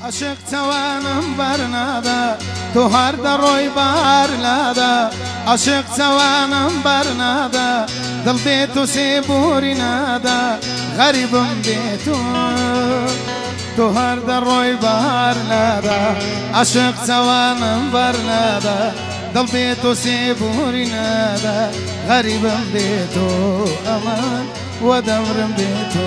عشق توانم برنادا تو هر دروی بار لادا عشق توانم برنادا دل بی تو سیبوری نادا غریبم بی تو هر دروی بار لادا عشق توانم برنادا دل بی تو سیبوری نادا غریبم بی تو امان و دمرم بی تو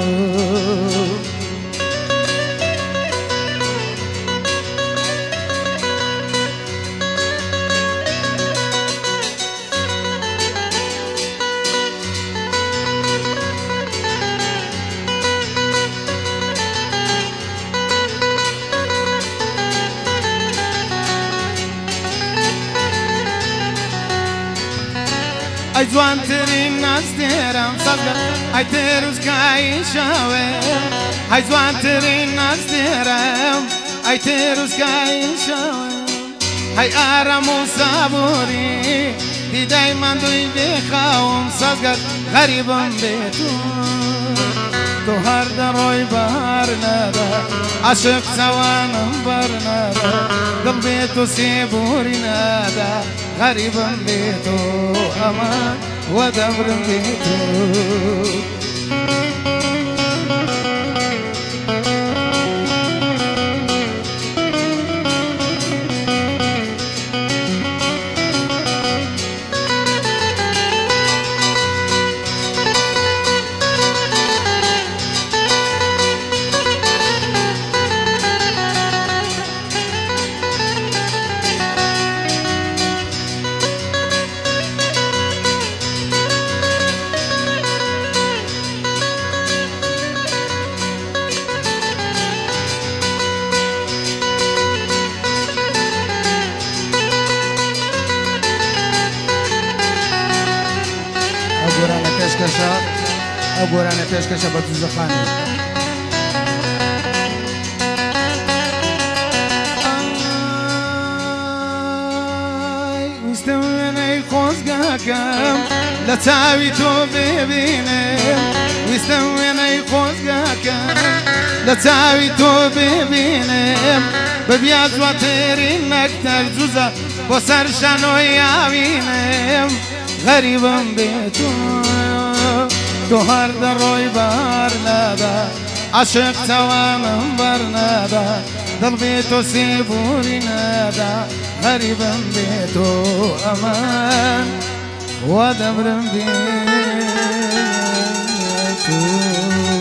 ای جوان ترین نزدیرم صدق ای تروز کای شویم ای جوان ترین نزدیرم ای تروز کای شویم ای آرام و صبوری دیدای من دوی بخوام صدق غریبم به تو هر دروی بار ندا عشق توانم بر ندا دل بی تو سیبوری ندا غریبم بی تو امان و دمرم بی تو ئەو گۆرانە پێشکەشە بە دووزەخانی ویستم وێنەی خۆزگاکەم لە چاوی تۆ ببینم ویستم وێنەی خۆزگاکەم لە چاوی تۆ ببینم بەبیا جواترین نەکتەر جوزە بۆ سەر شانۆی یاوینم غریبم بێ تو هر دروی بار نادا عشق توانم بر نادا دل بی تو سیبوری نادا غریبم بی تو امان و دمرم بی تو